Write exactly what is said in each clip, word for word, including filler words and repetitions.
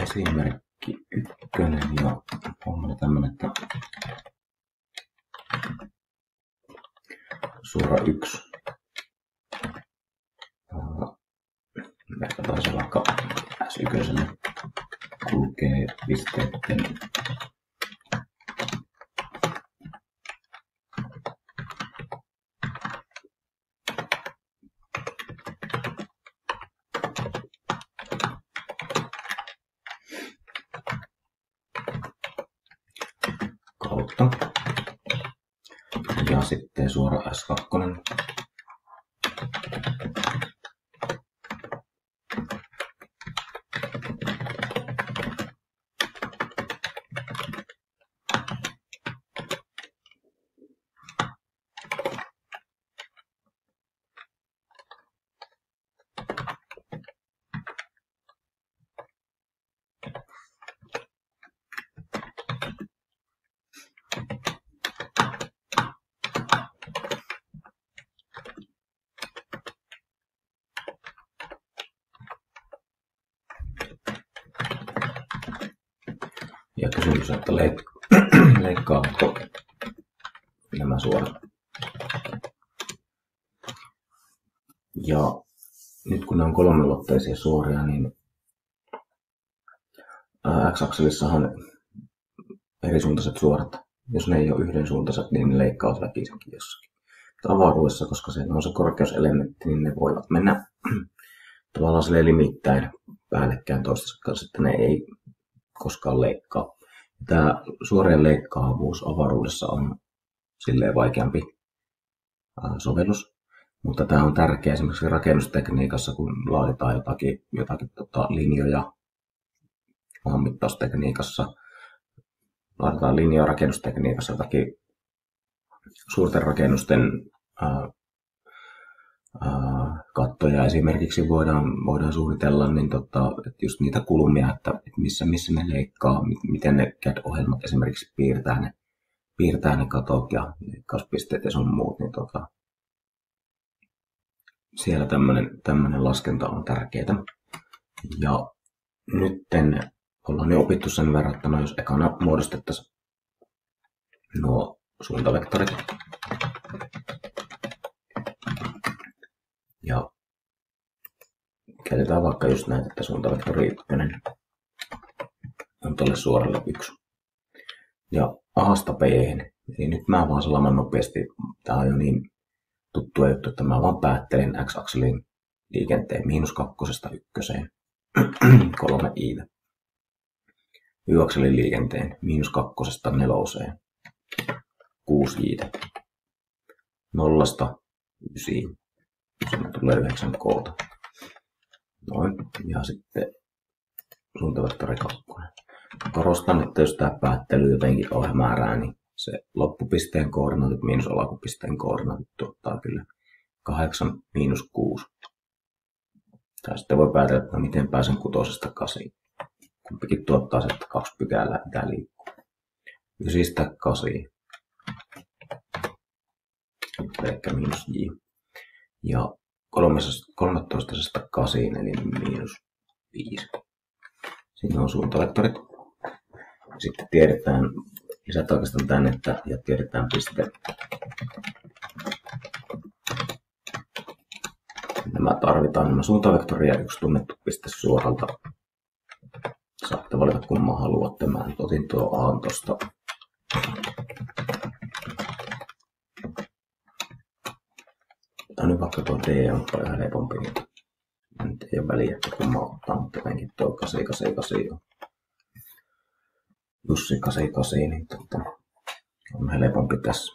esimerkki ykkönen ja on tämmönen, että suora yksi. Merkataan se vaikka S yksi kulkee pisteiden kautta. Ja sitten suora S kaksi. Ja kysymys, että leik- leikkaavatko nämä suorat. Ja nyt kun ne on kolmiulotteisia suoria, niin X-akselissahan erisuuntaiset suorat, jos ne ei ole yhdensuuntaiset, niin ne leikkaavat väkisinkin jossakin. Avaruudessa, koska se on se korkeuselementti, niin ne voivat mennä tavallaan silleen limittäin päällekkäin toistensa kanssa, että ne ei koskaan leikkaa. Tämä suorien leikkaavuus avaruudessa on silleen vaikeampi sovellus, mutta tämä on tärkeä esimerkiksi rakennustekniikassa, kun laaditaan jotakin, jotakin tota, linjoja maanmittaustekniikassa, laaditaan linjoja rakennustekniikassa jotakin suurten rakennusten ää, ää, kattoja esimerkiksi voidaan, voidaan suunnitella, niin tota, että just niitä kulmia, että missä, missä ne leikkaa, miten ne C A D-ohjelmat esimerkiksi piirtää ne, piirtää ne katot ja leikkauspisteet ja sun muut, niin tota, siellä tämmöinen, tämmöinen laskenta on tärkeää. Ja nytten ollaan jo opittu sen verrattuna, jos ekana muodostettaisiin nuo suuntavektorit. Ja käytetään vaikka just näitä, että suuntavektori ykkönen on tuolle suoralle yksi. Ja A:sta B:hen, eli nyt mä vaan salaman nopeasti, tää on jo niin tuttua juttu, että mä vaan päättelen X-akselin liikenteen miinus kakkosesta ykköseen, kolme iitä. Y-akselin liikenteen miinus kakkosesta neloseen, kuusi iitä. Nollasta ysiin. Siinä tulee yhdeksän koota. Noin. Ja sitten suuntavektori kakkonen. Korostan, että jos tämä päättely jotenkin on määrää, niin se loppupisteen koordinaatit miinus alkupisteen koordinaatit tuottaa kyllä kahdeksan miinus kuusi. Tai sitten voi päätellä, että miten pääsen kutosesta kasiin. Kumpikin tuottaa se, että kaksi pykälää pitää liikkua. Ysistä kasiin. Ehkä miinus j. Ja kolmetoista kasiin, eli miinus viisi. Siinä on suuntavektorit. Sitten tiedetään, lisätään oikeastaan tänne, että ja tiedetään piste. Nämä tarvitaan nämä suuntavektoria ja yksi tunnettu piste suoralta. Saatte valita kumman haluatte. Mä nyt otin tuo A tosta. Otan nyt vaikka tuo D on paljon helpompi. Nyt ei ole väliä, että kumman ottaa, mutta jotenkin tuo kahdeksan kahdeksan kahdeksan on. Jussi kahdeksan kahdeksan, niin totta, on helpompi tässä.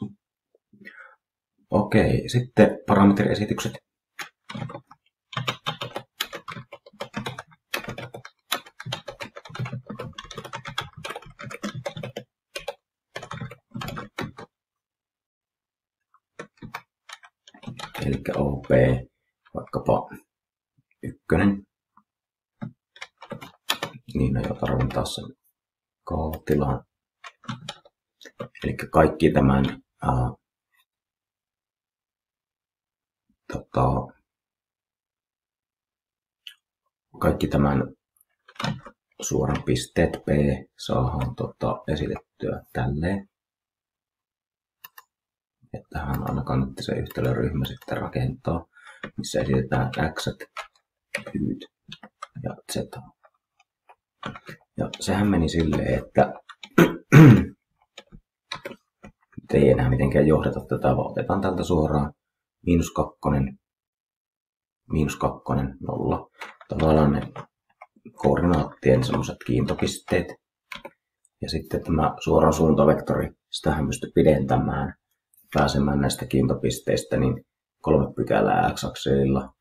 Okei, sitten parametriesitykset. Eli O P, vaikkapa ykkönen. Niin, no jo tarvitsen taas sen kaavatilan. Eli kaikki tämän ää, tota, kaikki tämän suoran pisteet P saadaan tota, esitettyä tälleen. Että ainakaan nyt se yhtälöryhmä sitten rakentaa, missä esitetään x, y ja z. Ja sehän meni silleen, että ei enää mitenkään johdeta tätä, vaan otetaan tältä suoraan miinus kakkonen, miinus kakkonen, nolla. Tavallaan ne koordinaattien semmoiset kiintopisteet. Ja sitten tämä suoran suuntavektori, sitähän pystyy pidentämään, pääsemään näistä kiintopisteistä, niin kolme pykälää x-akselilla.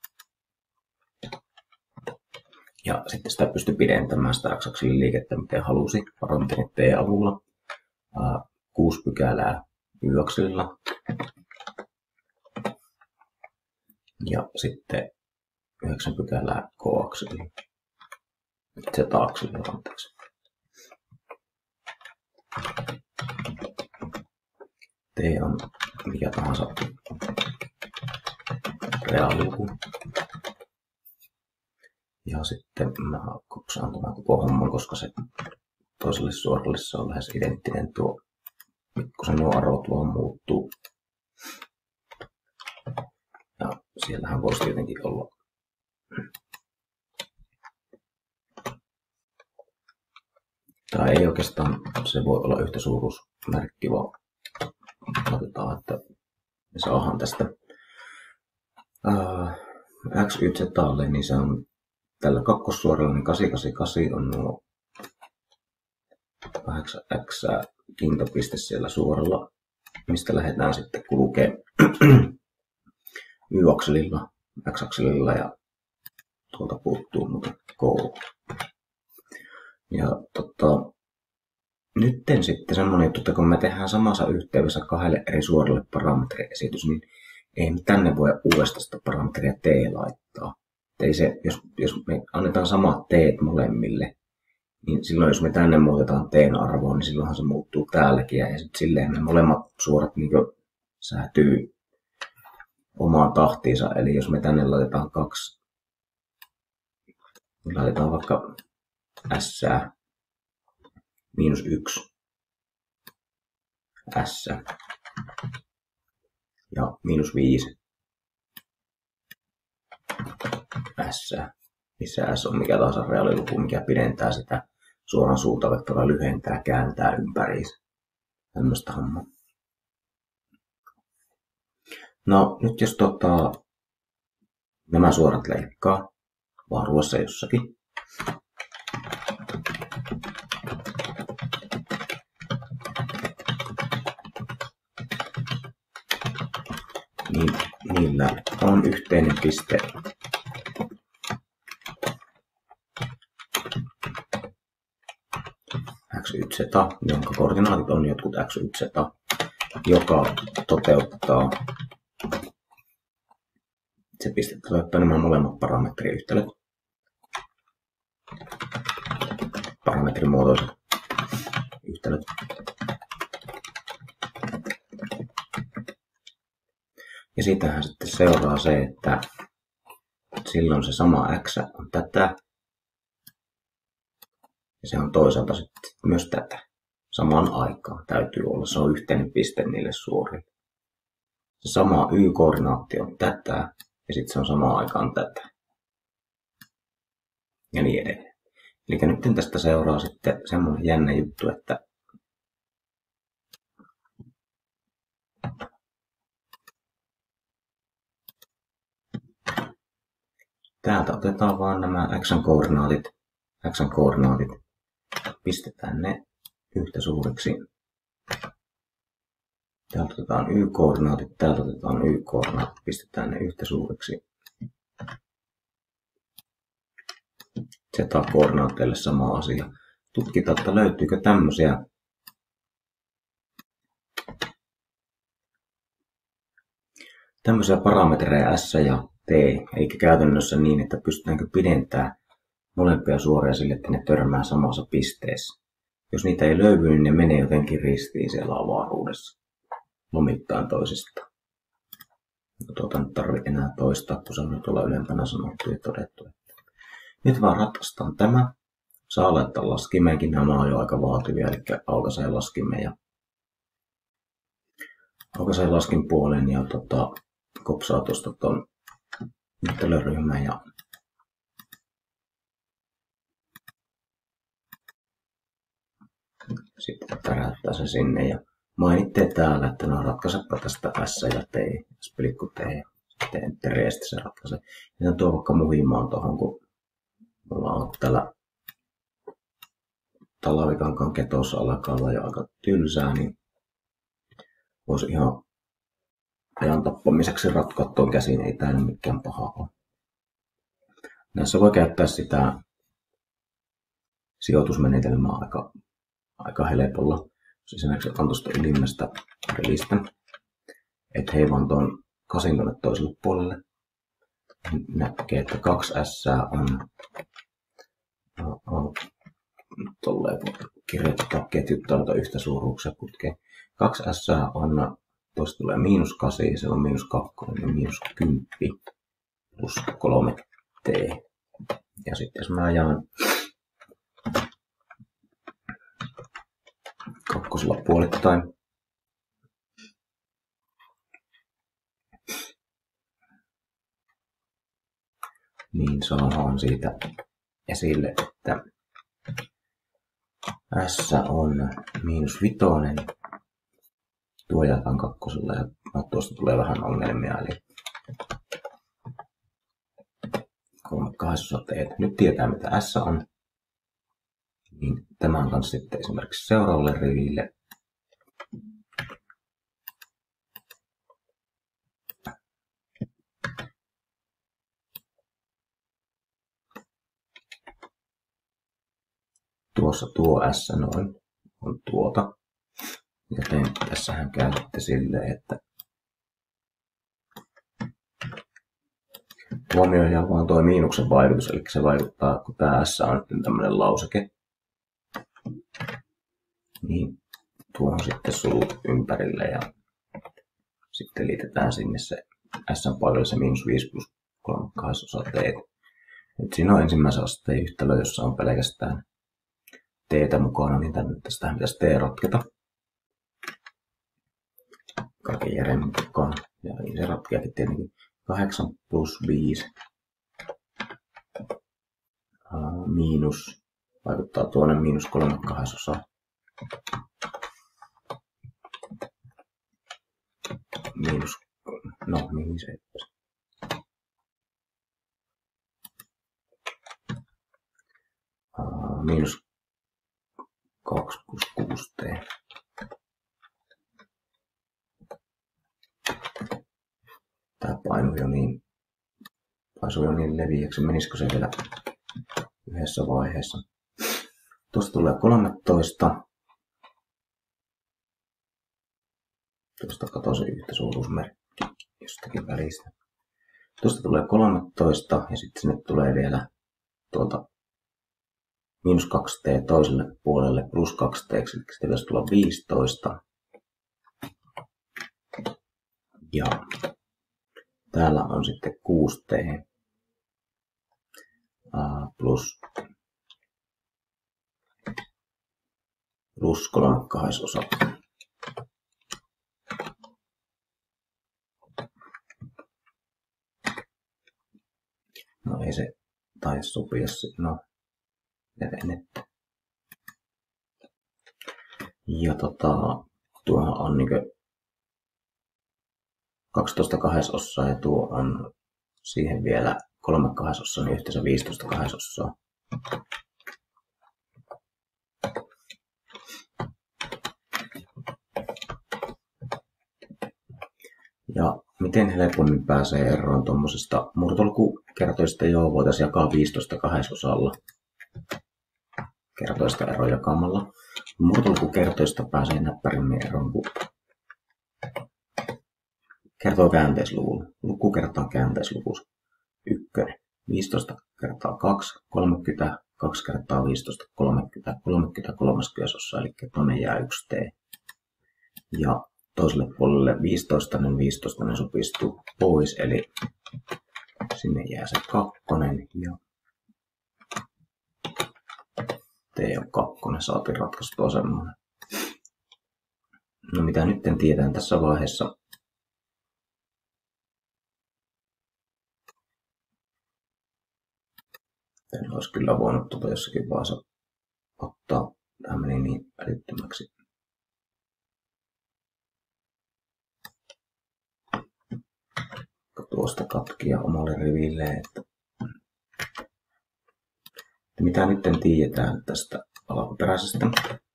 Ja sitten sitä pystyy pidentämään sitä x-akselin liikettä, miten halusi, parametrin t-avulla. Kuusi pykälää y-akselilla. Ja sitten yhdeksän pykälää k-akselilla. Z-akselilla, anteeksi. T on mikä tahansa reaaliluku. Ja sitten mä kopsaan tämän koko homman, koska se toiselle suoralle se on lähes identtinen tuo, kun se nuo arvot vaan muuttuu. Ja siellähän voisi tietenkin olla tai ei oikeastaan, se voi olla yhtä suuruusmerkki, vaan otetaan, että me saadaan tästä ää, x, y, z-alle, niin se on tällä kakkossuoralla, niin kahdeksansataakahdeksankymmentäkahdeksan on nuo kahdeksan x kiintopiste siellä suoralla, mistä lähdetään sitten kulkee y-akselilla, x-akselilla ja tuolta puuttuu muuten k. Ja tota, nytten sitten semmoinen juttu, että kun me tehdään samassa yhteydessä kahdelle eri suoralle parametriesitys, niin ei me tänne voi uudestaan sitä parametria t laittaa. Ei se, jos, jos me annetaan samat t molemmille, niin silloin jos me tänne muutetaan t arvoon, niin silloinhan se muuttuu täälläkin. Ja sitten silleen me molemmat suorat niin säätyy omaan tahtiinsa. Eli jos me tänne laitetaan kaksi, niin laitetaan vaikka s miinus yksi s ja miinus viisi s, missä s on mikä tahansa reaaliluku, mikä pidentää sitä suoran suuntavektoria, lyhentää, kääntää ympäriinsä. Tämmöistä hommaa. No nyt jos tota, nämä suorat leikkaa varuassa jossakin, niin niillä on yhteinen piste x, y, z, jonka koordinaatit on jotkut x, y, z, joka toteuttaa, se piste toteuttaa nämä molemmat parametriyhtälöt, parametrimuotoiset yhtälöt. Ja siitähän sitten seuraa se, että silloin se sama x on tätä. Ja se on toisaalta sitten myös tätä. Samaan aikaan täytyy olla. Se on yhteinen piste niille suorille. Se sama y-koordinaatti on tätä. Ja sitten se on samaan aikaan tätä. Ja niin edelleen. Eli nyt tästä seuraa sitten semmoinen jännä juttu, että täältä otetaan vaan nämä x-koordinaatit, x-koordinaatit, pistetään ne yhtä suuriksi. Täältä otetaan y-koordinaatit, täältä otetaan y-koordinaatit, pistetään ne yhtä suuriksi. Z-koordinaatteille sama asia. Tutkitaan, että löytyykö tämmöisiä tämmöisiä parametreja S ja T, eikä käytännössä niin, että pystytäänkö pidentämään molempia suoria sille, että ne törmää samassa pisteessä. Jos niitä ei löydy, niin ne menee jotenkin ristiin siellä avaruudessa, lomittain toisistaan. No, tuota nyt tarvitse enää toistaa, kun se on tuolla ylempänä sanottu ja todettu. Nyt vaan ratkaistaan tämä. saa laittaa laskimeenkin, nämä on jo aika vaativia, eli aukaisee laskimen ja aukaisee laskin puolen ja tota, kopsaa tuosta tuon yhtälöryhmän ja sitten täräyttää se sinne ja mainitte täällä, että no ratkaisepa tästä S ja T, splikku T ja sitten enteri ja sitten se ratkaisee. Ja tuo vaikka muhimaan tuohon, kun mulla on täällä Talavikankaan ketossa alkaa olla jo aika tylsää, niin voisi ihan ajan tappamiseksi ratkoa tuon käsin, ei tää nyt mikään paha ole. Näissä voi käyttää sitä sijoitusmenetelmää aika, aika helpolla. Jos esimerkiksi otan tuosta ylimmästä relistä, että hei vaan tuon kasin tuonne toiselle puolelle. Näkee, että kaksi S on, on tolleen kirjoittaa ketjuttaa noita yhtä suuruuksia putkeen. Kaksi S on, tuosta tulee miinus kasi, se on miinus kakkonen ja miinus kymppi plus kolme T. Ja sitten jos mä jaan kakkosella puolittain, niin saadaan siitä esille, että S on miinus vitonen. Tuo jaetaan kakkosella ja no, tuosta tulee vähän ongelmia, eli kolme kahdesosa teet. Nyt tietää mitä S on, niin tämän kanssa sitten esimerkiksi seuraavalle riville. Tuossa tuo S noin on tuota. Joten tässähän käy sitten silleen, että huomioidaan vaan tuo miinuksen vaikutus, eli se vaikuttaa, kun tämä S on nyt tämmöinen lauseke, niin tuohon sitten sulut ympärille ja sitten liitetään sinne se S:n paikalle se miinus viisi plus kolme kahdesosa T. Nyt siinä on ensimmäisen asteen yhtälö, jossa on pelkästään T mukana, niin tästä pitäisi T ratketa kaiken järjen mukaan. Ja niin se ratkeakin tietenkin kahdeksan plus viisi uh, miinus, vaikuttaa tuonne miinus kolme kahdesosa. Miinus, no mihin se uh, miinus kaksi plus kuusi T. Tää painui jo niin, paisui jo niin leviäksi, menisikö se vielä yhdessä vaiheessa. Tuosta tulee kolmetoista. Tuosta katoo se yhtä suuruusmerkki jostakin välistä. Tuosta tulee kolmetoista ja sitten sinne tulee vielä tuolta miinus kaksi T toiselle puolelle plus kaksi T, eli sitten pitäisi tulla viisitoista. Ja täällä on sitten kuusi T uh, plus, plus kolme kahdesosa. No ei se taida sopia, no levennettä. Ja tota, tuohan on niinkö kaksitoista kahdesosaa ja tuo on siihen vielä kolme kahdesosaa, niin yhteensä viisitoista kahdesosaa. Ja miten helpommin pääsee eroon tuommoisesta murtolukukertoista? Joo, voitaisiin jakaa viisitoista kahdesosalla kertoista eroa jakamalla. Murtolukukertoista pääsee näppärimmin eroon, kun kertoo käänteisluvulla. Luku kertaa käänteisluvussa. Ykkönen. viisitoista kertaa kaksi, kolmekymmentä, kaksi kertaa viisitoista, kolmekymmentä, kolmekymmentä kolmaskymmenesosa, eli tuonne jää yksi T. Ja toiselle puolelle viisitoista, niin viisitoista ne supistuu pois, eli sinne jää se kakkonen. Ja T on kakkonen, saatiin ratkaistua semmoinen. No mitä nyt tiedään tässä vaiheessa? En olisi kyllä voinut tuota jossakin vaiheessa ottaa. Tämä meni niin älyttömäksi. Tuosta katkia omalle riville, että mitä nyt tiedetään tästä alkuperäisestä.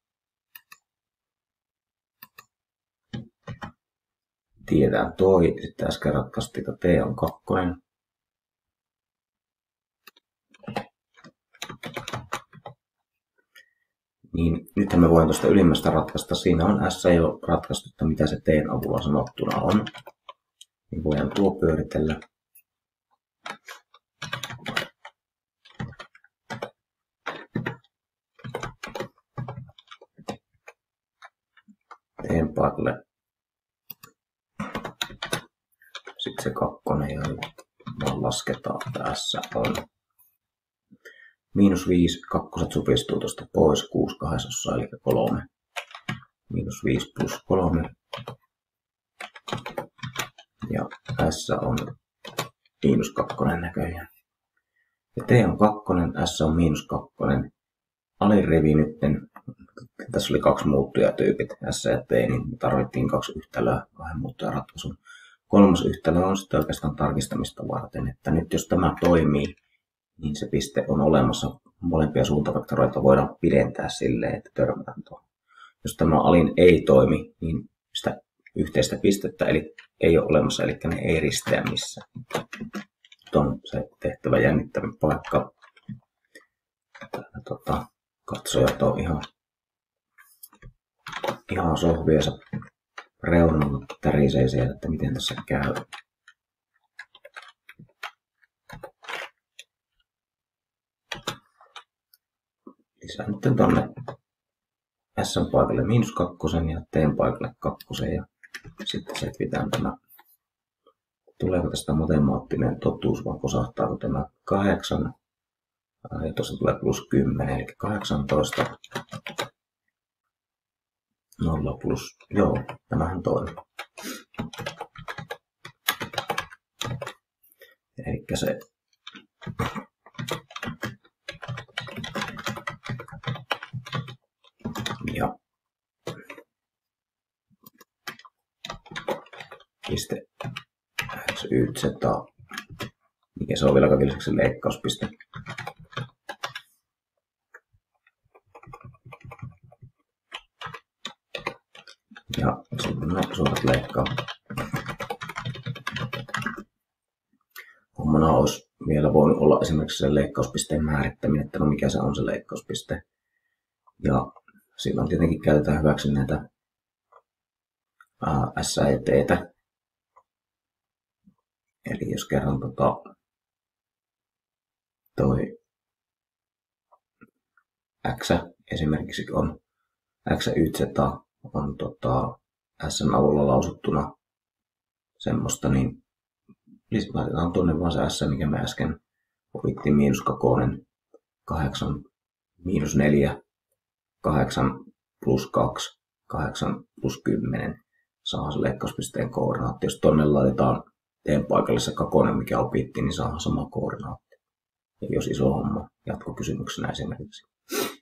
Tiedetään toi, sitten äsken ratkaistiin, että T on kakkonen. Niin nythän me voin tuosta ylimmästä ratkaista. Siinä on S jo ratkaistu, että mitä se T:n avulla sanottuna on. Niin voidaan tuo pyöritellä. T:n paikalle. Sitten se kakkonen, jolla vaan lasketaan, että S on. Miinus viisi, kakkoset supistuu tuosta pois, kuusi kahdesosaa, eli kolme. Miinus viisi plus kolme. Ja S on miinus kakkonen näköjään. Ja T on kakkonen, S on miinus kakkonen. Alirivi nytten, tässä oli kaksi muuttujatyypit, S ja T, niin tarvittiin kaksi yhtälöä kahden muuttujaratkaisuun. Kolmas yhtälö on sitten oikeastaan tarkistamista varten, että nyt jos tämä toimii, niin se piste on olemassa. Molempia suuntavektoreita voidaan pidentää silleen, että törmätään tuohon. Jos tämä alin ei toimi, niin sitä yhteistä pistettä eli ei ole olemassa, eli ne ei risteä missään. Nyt on se tehtävä jännittävä paikka. Täällä tota, katsojat on ihan, ihan sohviensa reunalla tärisee siellä, että miten tässä käy. Lisää nyt tonne S paikalle miinus kakkosen ja T paikalle kakkosen ja sitten setvitään tämä. Tuleeko tästä matemaattinen totuus vai posahtaako tämä kahdeksan ja tuossa tulee plus kymmenen eli kahdeksantoista. nolla plus, joo, tämähän toimii. Eli se ja piste X, Y, Z, mikä se on vielä kaikille lisäksi leikkauspiste. Ja sitten ne suorat leikkaa. Hommana olisi vielä voinut olla esimerkiksi sen leikkauspisteen määrittäminen, että no mikä se on se leikkauspiste. Ja silloin tietenkin käytetään hyväksi näitä ää, S ja T:tä. Eli jos kerran tota, toi X esimerkiksi on X, Y, Z on tota, S:n avulla lausuttuna semmoista, niin laitetaan tuonne vaan se S, mikä me äsken opittiin, miinus kakonen, kahdeksan, miinus neljä, kahdeksan plus kaksi, kahdeksan plus kymmenen, saadaan se leikkauspisteen koordinaatti. Jos tuonne laitetaan teen paikalle se kakonen, mikä opittiin, niin saadaan sama koordinaatti. Ja jos iso homma, jatkokysymyksenä esimerkiksi.